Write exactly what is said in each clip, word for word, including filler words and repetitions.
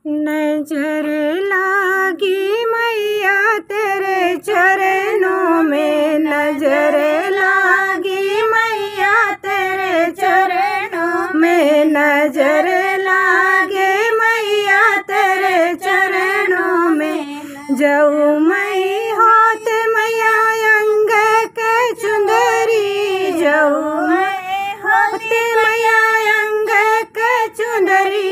नजर लागी मैया तेरे चरणों में, नजर लागी मैया तेरे चरणों में, नजर लागे मैया तेरे चरणों में। जाऊँ मैं होत मैया अंग के चुंदरी, जाऊँ मैं होत मैया अंग के चुंदरी,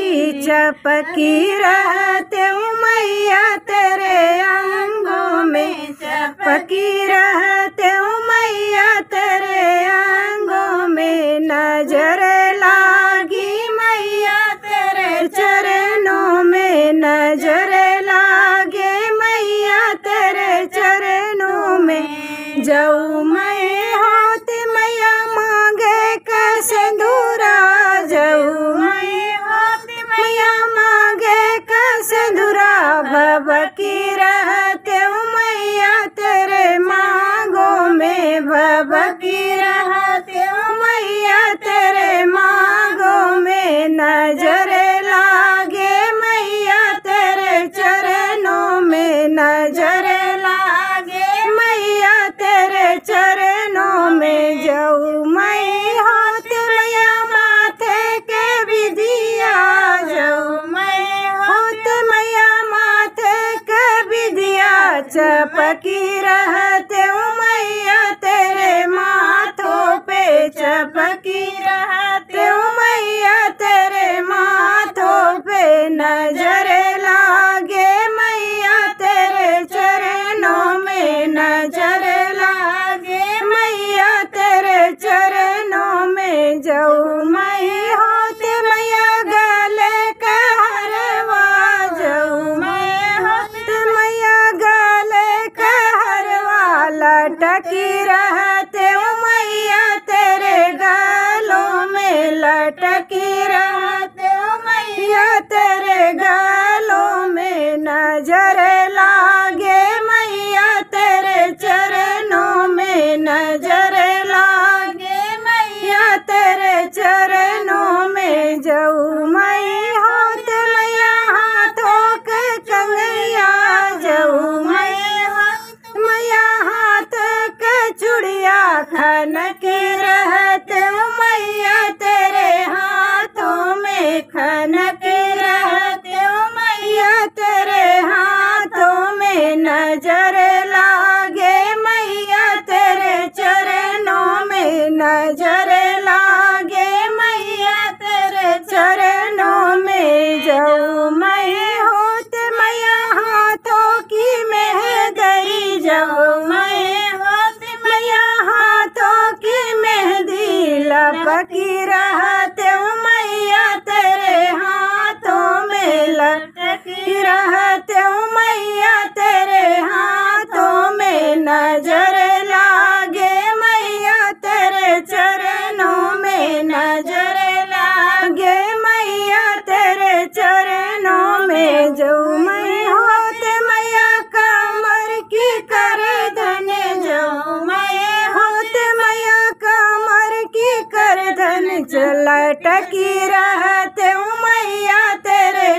चपकी रहते हूँ मैया तेरे अंगों में, चपकी रहते हूँ मैया तेरे अंगों में। नजर लागी मैया तेरे चरणों में, नजर लागे मैया तेरे चरणों में। जाऊँ मैं होत मैया मांगे का सिंदूरा, जाऊँ मैं होत मैया मांगे का सिंदूरा, भभकी रहते हूँ मैया तेरे मांगों में, भभकी रहते हूँ मैया तेरे मांगों में। नजर लागे मैया तेरे चरणों में, नजर लागे मैया तेरे चरणों में। जाऊँ मैं होत मैया माथे के विधिया, जाऊँ मैं होत मैया माथे के विधिया, चपकी रहते हूँ मैया तेरे माथों पे, चपकी रहते हूँ मैया तेरे माथों पे। नजर लागे मैया तेरे चरणों में, नजर लागे मैया तेरे चरणों में। जाऊँ मैं होत मैया गले का हरवा, जाऊँ मैं होत मैया गले का हरवा, लटकी रहते हूँ मैया तेरे गालों में, लटकी रहते हूँ मैया तेरे गालों में। नजर लागे मैया तेरे चरणों में, नजर लागे मैया तेरे चरणों में। जाऊँ मैं होत मैया हाथों के कंगैया, जाऊँ मैं होत मैया हाथ के चूड़िया, खनकी रहते हूँ मैया तेरे हाथों में, खनकी रहते हूँ मैया तेरे हाथों में। नजर लागे मैया तेरे चरणों में, नजर लागे मैया तेरे चरणों में। जाऊँ मैं होत मैया हाथों की मेहंदी, जाऊँ मैं होत मैया हाथों की मेहंदी, लपकी रहते हूँ मैया तेरे हाथों में, लटकी रहते हूँ मैया तेरे हाथों में। नजर लागे मैया तेरे चरणों में, नजर लागे मैया तेरे चरणों में। जाऊँ मैं होत मैया कमर की कर धन, जाऊँ मैं होत मैया कमर की कर धन, लटकी रहते हूँ मैया तेरे